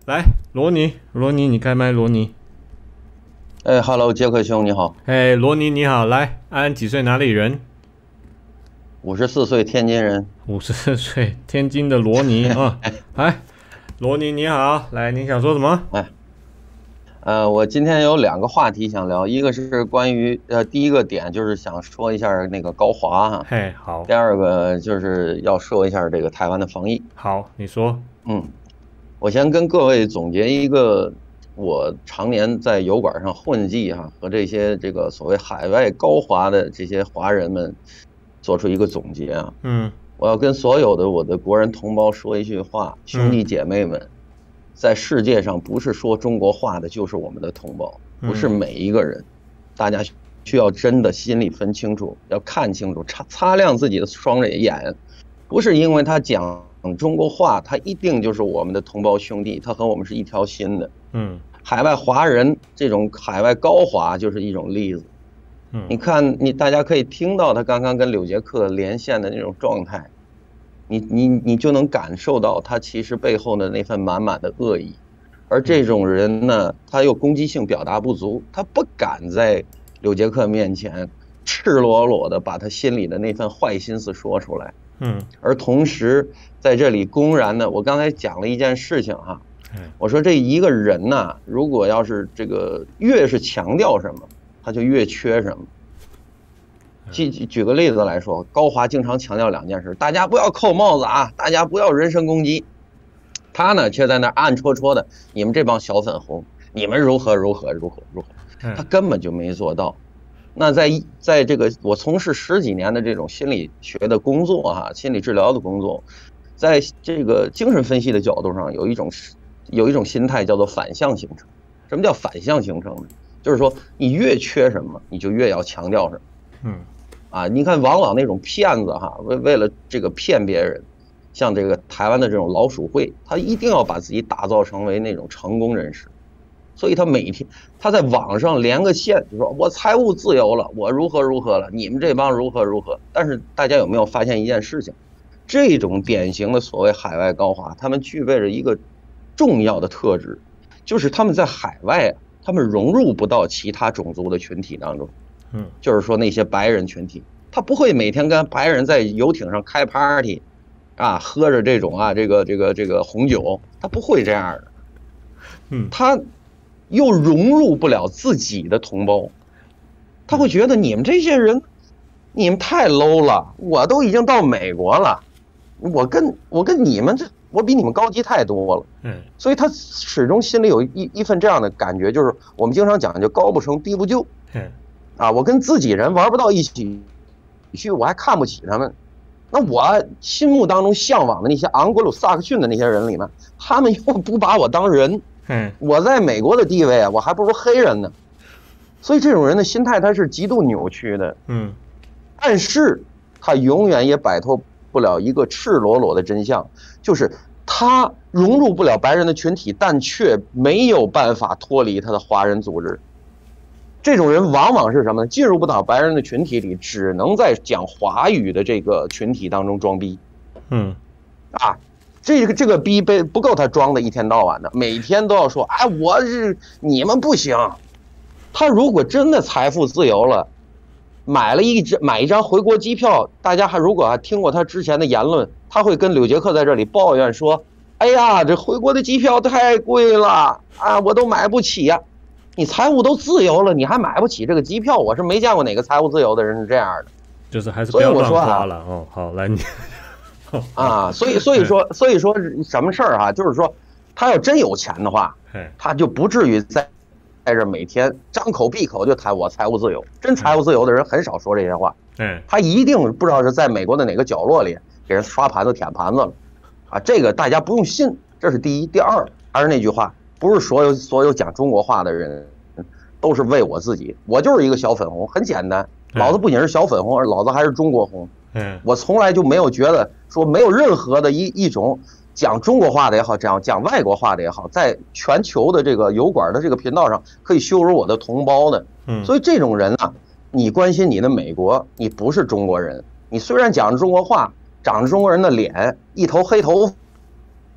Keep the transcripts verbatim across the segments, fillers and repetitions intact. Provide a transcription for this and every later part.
来，罗尼，罗尼，你开麦，罗尼。 哎，Hello，杰克兄，你好。 哎，罗尼，你好。来，安几岁？哪里人？ 五十四岁，天津人。 五十四岁，天津的罗尼啊。哎，罗尼你好，来，你想说什么？ 哎，呃，我今天有两个话题想聊，一个是关于呃，第一个点就是想说一下那个高华哈。 嘿，好。 第二个就是要说一下这个台湾的防疫。 好，你说。 嗯，我先跟各位总结一个我常年在油管上混迹哈，和这些这个所谓海外高华的这些华人们做出一个总结啊。 嗯， 我要跟所有的我的国人同胞说一句话，兄弟姐妹们，在世界上不是说中国话的就是我们的同胞，不是每一个人，大家需要真的心里分清楚，要看清楚，擦擦亮自己的双眼，不是因为他讲中国话，他一定就是我们的同胞兄弟，他和我们是一条心的。 嗯， 海外华人这种海外高华就是一种例子。嗯，你看，你大家可以听到他刚刚跟柳杰克连线的那种状态，你你你就能感受到他其实背后的那份满满的恶意。而这种人呢，他又攻击性表达不足，他不敢在柳杰克面前赤裸裸的把他心里的那份坏心思说出来。 嗯， 而同时在这里公然的，我刚才讲了一件事情哈，我说这一个人呢，如果要是这个越是强调什么，他就越缺什么。举举个例子来说，高华经常强调两件事，大家不要扣帽子啊，大家不要人身攻击。他呢却在那暗戳戳的，你们这帮小粉红，你们如何如何如何如何，他根本就没做到。那在在这个我从事十几年的这种心理学的工作哈，心理治疗的工作，在这个精神分析的角度上，有一种有一种心态叫做反向形成。什么叫反向形成呢？就是说你越缺什么，你就越要强调什么。 嗯， 啊，你看往往那种骗子哈，为为了这个骗别人，像这个台湾的这种老鼠会，他一定要把自己打造成为那种成功人士。所以他每天他在网上连个线，就说我财务自由了，我如何如何了，你们这帮如何如何。但是大家有没有发现一件事情？这种典型的所谓海外高华，他们具备着一个重要的特质，就是他们在海外啊，他们融入不到其他种族的群体当中。嗯，就是说那些白人群体，他不会每天跟白人在游艇上开 party， 啊，喝着这种啊这个这个这个红酒，他不会这样的。嗯，他又融入不了自己的同胞，他会觉得你们这些人，你们太 low 了，我都已经到美国了，我跟我跟你们这，我比你们高级太多了。嗯，所以他始终心里有一一份这样的感觉，就是我们经常讲，就高不成低不就。嗯，啊，我跟自己人玩不到一起去，我还看不起他们。那我心目当中向往的那些昂格鲁萨克逊的那些人里面，他们又不把我当人。嗯，我在美国的地位啊，我还不如黑人呢。所以这种人的心态他是极度扭曲的。嗯，但是他永远也摆脱不了一个赤裸裸的真相，就是他融入不了白人的群体，但却没有办法脱离他的华人组织。这种人往往是什么呢？进入不到白人的群体里，只能在讲华语的这个群体当中装逼。嗯，啊。这个这个逼被不够他装的一天到晚的，每天都要说，哎，我是你们不行。他如果真的财富自由了，买了一张买一张回国机票，大家还如果还听过他之前的言论，他会跟柳杰克在这里抱怨说，哎呀，这回国的机票太贵了啊，我都买不起呀。你财务都自由了，你还买不起这个机票？我是没见过哪个财务自由的人是这样的。 就是还是不要乱花了哦。好，来你。 啊，所以所以说所以说什么事儿啊？就是说，他要真有钱的话，他就不至于在在这每天张口闭口就谈我财务自由。真财务自由的人很少说这些话。嗯，他一定不知道是在美国的哪个角落里给人刷盘子舔盘子了。啊，这个大家不用信，这是第一。第二，还是那句话，不是所有所有讲中国话的人都是为我自己。我就是一个小粉红，很简单。老子不仅是小粉红，而老子还是中国红。嗯，我从来就没有觉得说没有任何的一一种讲中国话的也好，这样讲外国话的也好，在全球的这个油管的这个频道上可以羞辱我的同胞的。嗯，所以这种人啊，你关心你的美国，你不是中国人。你虽然讲中国话，长着中国人的脸，一头黑头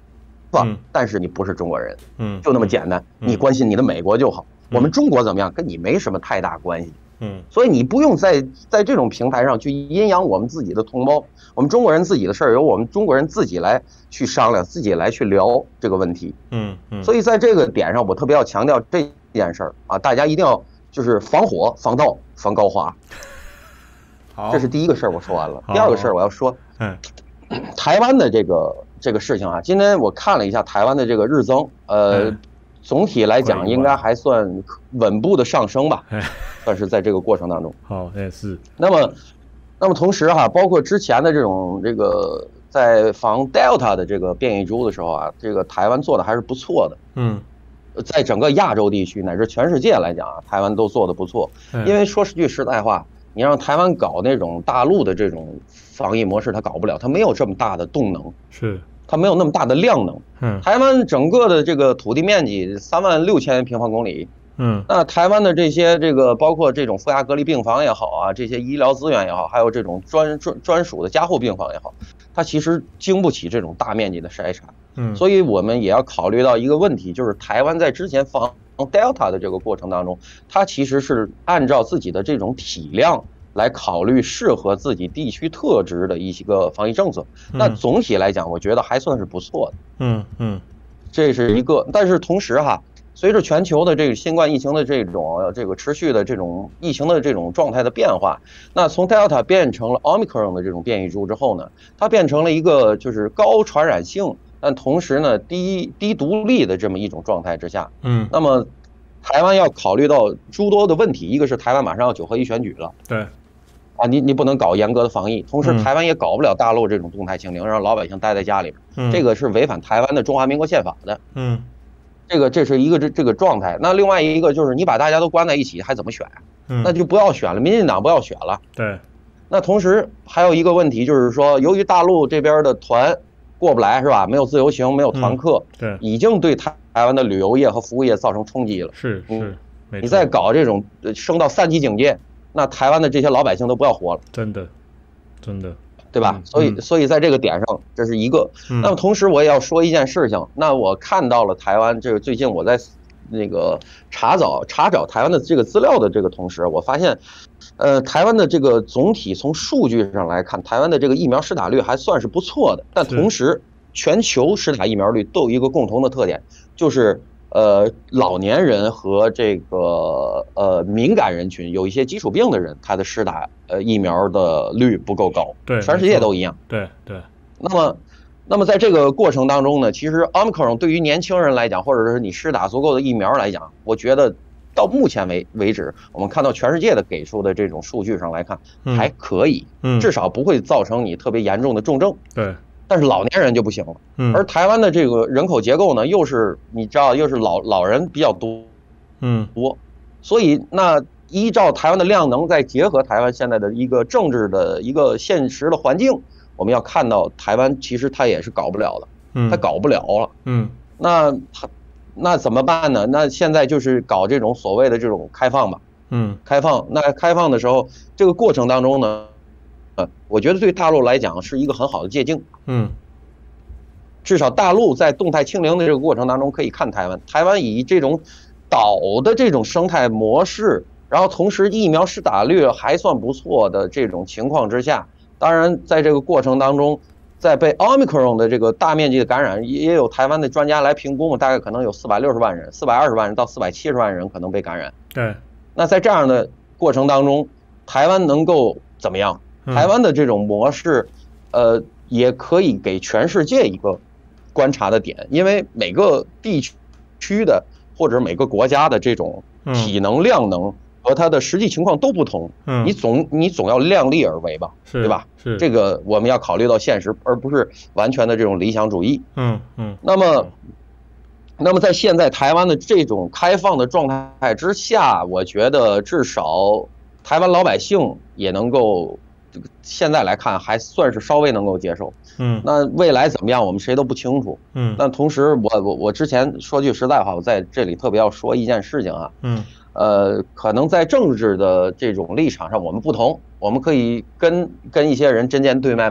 吧？ 嗯但是你不是中国人， 嗯， 就那么简单。 嗯你关心你的美国就好， 嗯我们中国怎么样，跟你没什么太大关系。 嗯所以你不用在在这种平台上去阴阳我们自己的同胞，我们中国人自己的事儿由我们中国人自己来去商量，自己来去聊这个问题。 嗯嗯， 所以在这个点上，我特别要强调这件事儿啊，大家一定要就是防火、防盗、防高华。 好， 这是第一个事儿，我说完了。 好第二个事儿，我要说嗯台湾的这个这个事情啊。今天我看了一下台湾的这个日增，呃嗯， 总体来讲快一万应该还算稳步的上升吧， 哎， 算是在这个过程当中。 好，也是， 那么，那么同时哈，包括之前的这种这个在防 Delta 的这个变异株的时候啊，这个台湾做的还是不错的。 嗯在整个亚洲地区乃至全世界来讲啊，台湾都做的不错。 嗯因为说句实在话，你让台湾搞那种大陆的这种防疫模式，它搞不了，它没有这么大的动能， 是， 它没有那么大的量能。 嗯台湾整个的这个土地面积三万六千平方公里， 嗯那台湾的这些这个包括这种负压隔离病房也好啊，这些医疗资源也好，还有这种专专专属的加护病房也好，它其实经不起这种大面积的筛查。 嗯， 所以我们也要考虑到一个问题，就是台湾在之前防 Delta 的这个过程当中，它其实是按照自己的这种体量来考虑适合自己地区特质的一些个防疫政策。那总体来讲，我觉得还算是不错的。 嗯嗯， 这是一个，但是同时哈，随着全球的这个新冠疫情的这种这个持续的这种疫情的这种状态的变化，那从 Delta 变成了 Omicron 的这种变异株之后呢，它变成了一个就是高传染性，但同时呢低低毒力的这么一种状态之下， 嗯， 那么台湾要考虑到诸多的问题，一个是台湾马上要九合一选举了， 对， 啊，你你不能搞严格的防疫，同时嗯台湾也搞不了大陆这种动态清零，让老百姓待在家里边， 嗯这个是违反台湾的中华民国宪法的。 嗯这个这是一个这这个状态。那另外一个就是你把大家都关在一起，还怎么选？ 嗯， 那就不要选了，民进党不要选了。 对， 那同时还有一个问题就是说，由于大陆这边的团过不来是吧？没有自由行，没有团客， 对， 已经对台台湾的旅游业和服务业造成冲击了。 是是，没错你再搞这种呃升到三级警戒，那台湾的这些老百姓都不要活了， 真的真的， 对吧？ 嗯所以嗯所以在这个点上，这是一个。 嗯那么同时我也要说一件事情，那我看到了台湾这个最近我在那个查找查找台湾的这个资料的这个同时，我发现，呃，台湾的这个总体从数据上来看，台湾的这个疫苗施打率还算是不错的，但同时全球施打疫苗率都有一个共同的特点，就是呃老年人和这个呃敏感人群，有一些基础病的人，他的施打呃疫苗的率不够高， 对， 全世界都一样。 对对， 那么，那么在这个过程当中呢，其实 Omicron 对于年轻人来讲，或者是你施打足够的疫苗来讲，我觉得到目前为为止，我们看到全世界的给出的这种数据上来看，还可以， 嗯， 至少不会造成你特别严重的重症。 对， 但是老年人就不行了。 嗯， 而台湾的这个人口结构呢，又是你知道，又是老老人比较多， 嗯多，所以那依照台湾的量能，再结合台湾现在的一个政治的一个现实的环境，我们要看到台湾其实它也是搞不了的， 嗯， 它搞不了了。 嗯， 那它那怎么办呢？那现在就是搞这种所谓的这种开放吧。 嗯， 开放。那开放的时候，这个过程当中呢，呃，我觉得对大陆来讲是一个很好的借鉴。 嗯， 至少大陆在动态清零的这个过程当中，可以看台湾，台湾以这种岛的这种生态模式，然后同时疫苗施打率还算不错的这种情况之下，当然在这个过程当中，在被 Omicron 的这个大面积的感染，也有台湾的专家来评估嘛，大概可能有四百六十万人、四百二十万人到四百七十万人可能被感染。 对。 那在这样的过程当中，台湾能够怎么样？台湾的这种模式，呃，也可以给全世界一个观察的点，因为每个地区的或者每个国家的这种体能量能和它的实际情况都不同， 嗯， 你总你总要量力而为吧，对吧？ 是这个我们要考虑到现实，而不是完全的这种理想主义。 嗯嗯。 那么，那么在现在台湾的这种开放的状态之下，我觉得至少台湾老百姓也能够。这个现在来看还算是稍微能够接受， 嗯， 那未来怎么样，我们谁都不清楚， 嗯。 但同时我，我我我之前说句实在话，我在这里特别要说一件事情啊， 嗯， 呃，可能在政治的这种立场上我们不同，我们可以跟跟一些人针尖对麦芒，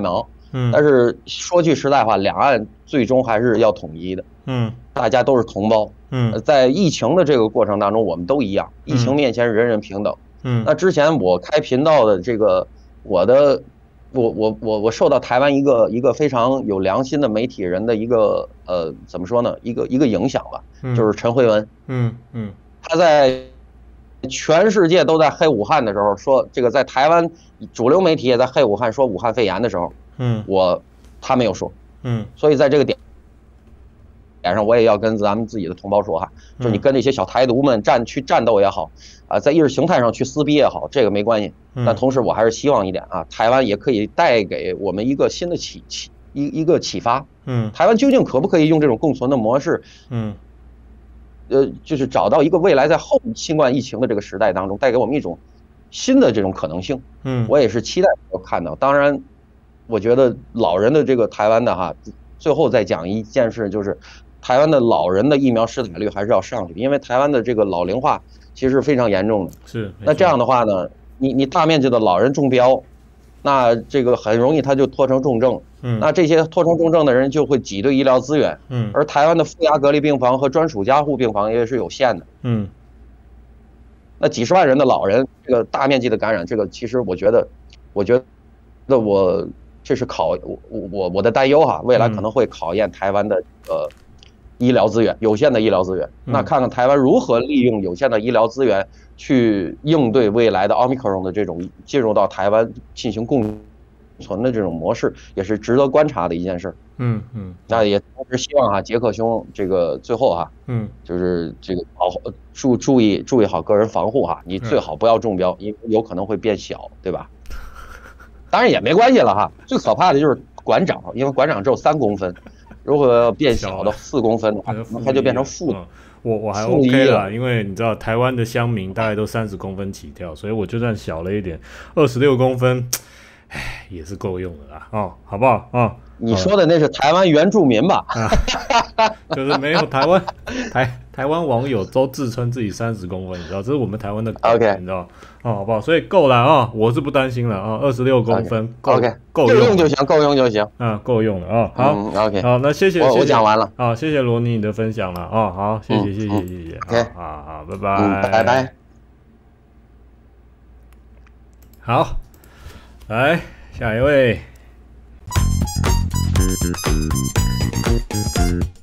嗯， 但是说句实在话，两岸最终还是要统一的。 嗯， 大家都是同胞。 嗯， 在疫情的这个过程当中，我们都一样，疫情面前人人平等。 嗯， 那之前我开频道的这个，我的，我我我我受到台湾一个一个非常有良心的媒体人的一个呃怎么说呢，一个一个影响吧，就是陈慧文。 嗯嗯， 他在全世界都在黑武汉的时候，说这个在台湾主流媒体也在黑武汉，说武汉肺炎的时候， 嗯， 我他没有说。 嗯， 所以在这个点。点上，我也要跟咱们自己的同胞说哈，就你跟这些小台独们战去战斗也好，啊，在意识形态上去撕逼也好，这个没关系。但同时，我还是希望一点啊，台湾也可以带给我们一个新的启启一一个启发。 嗯， 台湾究竟可不可以用这种共存的模式？ 嗯， 呃，就是找到一个未来在后新冠疫情的这个时代当中，带给我们一种新的这种可能性。 嗯， 我也是期待我看到。当然，我觉得老人的这个台湾的哈，最后再讲一件事就是。台湾的老人的疫苗施打率还是要上去，因为台湾的这个老龄化其实是非常严重的。 是， 那这样的话呢，你你大面积的老人中标，那这个很容易他就拖成重症。 嗯， 那这些拖成重症的人就会挤兑医疗资源。 嗯， 而台湾的负压隔离病房和专属加护病房也是有限的。 嗯， 那几十万人的老人，这个大面积的感染，这个其实我觉得，我觉得我这是考我我我的担忧哈，未来可能会考验台湾的呃。医疗资源有限的医疗资源，那看看台湾如何利用有限的医疗资源去应对未来的奥密克戎的这种进入到台湾进行共存的这种模式，也是值得观察的一件事。 嗯嗯， 那也同时希望哈，杰克兄这个最后哈， 嗯， 就是这个好注注意注意好个人防护哈，你最好不要中标，因为有可能会变小，对吧？当然也没关系了哈，最可怕的就是馆长，因为馆长只有三公分。如果要变小到四公分的话，它就变成负的。 我我还 OK 啦，因为你知道台湾的乡民大概都三十公分起跳，所以我就算小了一点，二十六公分，唉，也是够用的啦，哦，好不好啊？ 你说的那是台湾原住民吧？ 啊、就是没有台湾台台湾网友都自称自己三十公分，你知道，这是我们台湾的梗 ，OK， 你知道，哦，好不好？所以够了啊，我是不担心了啊，二十六公分够 ，OK， 够用就行，够用就行， 啊，够用了啊，好、 嗯、，OK， 好，那谢谢， 我我讲完了， 好，谢谢罗尼你的分享了啊，好，谢谢，谢谢，谢谢 ，OK， 好好，拜拜， 嗯，拜拜， 好，来下一位。Thank you.